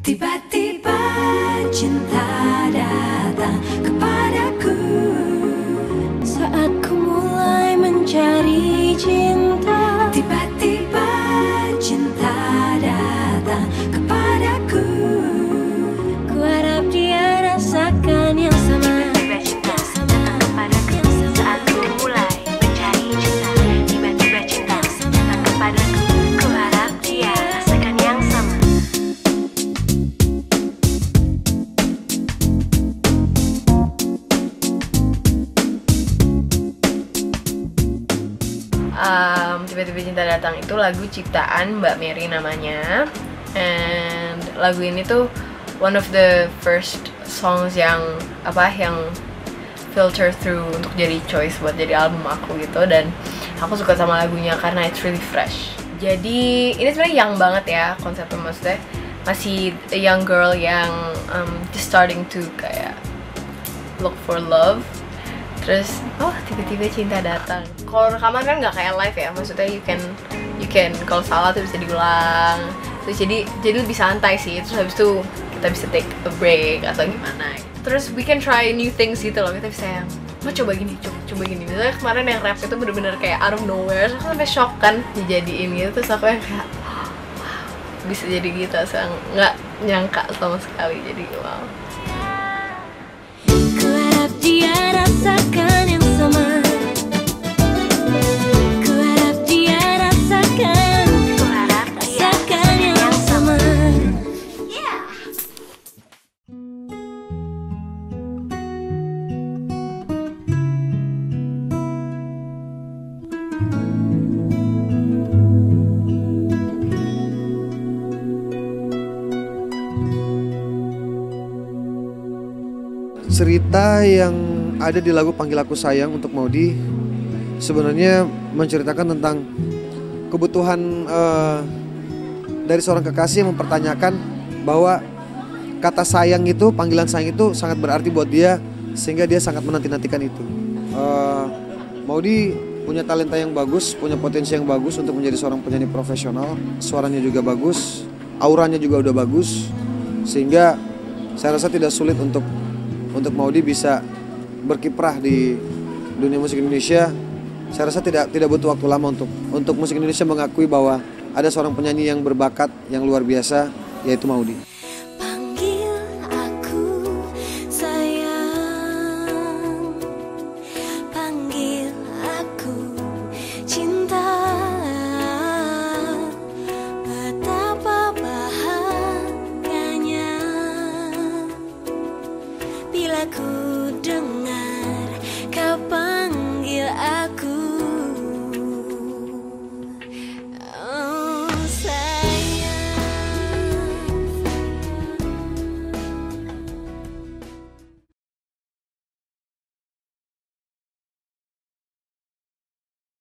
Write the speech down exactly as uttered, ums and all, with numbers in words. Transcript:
Tiba-tiba cinta datang kepadaku saat ku mulai mencari cinta. Tiba-tiba cinta datang kepadaku, ku harap dia rasakan yang sama. Tiba-tiba cinta datang kepadaku saat ku mulai mencari cinta. Tiba-tiba cinta datang kepadaku, ku harap dia rasakan yang sama. Um, Tiba-tiba cinta datang itu lagu ciptaan Mbak Mary namanya, and lagu ini tuh one of the first songs yang apa yang filter through untuk jadi choice buat jadi album aku gitu, dan aku suka sama lagunya karena it's really fresh. Jadi ini sebenarnya young banget ya konsepnya, maksudnya masih a young girl yang um, just starting to kayak look for love. Terus, oh tiba-tiba cinta datang. Kalau rekaman kan nggak kayak live ya, maksudnya you can, you can kalau salah tuh bisa diulang. Terus jadi, jadi lebih santai sih. Terus habis itu kita bisa take a break atau gimana. Terus we can try new things gitu loh. Kita bisa yang, mau coba gini, coba, coba gini. Misalnya kemarin yang rap itu bener-bener kayak out of nowhere. Terus aku sampai shock kan dijadiin gitu. Terus aku yang kayak, wow, bisa jadi gitu. Saya nggak nyangka sama sekali. Jadi wow. Ku harap dia rasakan yang sama. Ku harap dia rasakan, Ku harap dia rasakan yang sama. Cerita yang ada di lagu Panggil Aku Sayang untuk Maudy sebenarnya menceritakan tentang kebutuhan uh, dari seorang kekasih yang mempertanyakan bahwa kata sayang itu, panggilan sayang itu sangat berarti buat dia, sehingga dia sangat menanti-nantikan itu. uh, Maudy punya talenta yang bagus, punya potensi yang bagus untuk menjadi seorang penyanyi profesional. Suaranya juga bagus, auranya juga udah bagus, sehingga saya rasa tidak sulit untuk untuk Maudy bisa berkiprah di dunia musik Indonesia. Saya rasa tidak tidak butuh waktu lama untuk untuk musik Indonesia mengakui bahwa ada seorang penyanyi yang berbakat yang luar biasa, yaitu Maudy. Panggil aku sayang, panggil aku cinta. Betapa bahagianya bila ku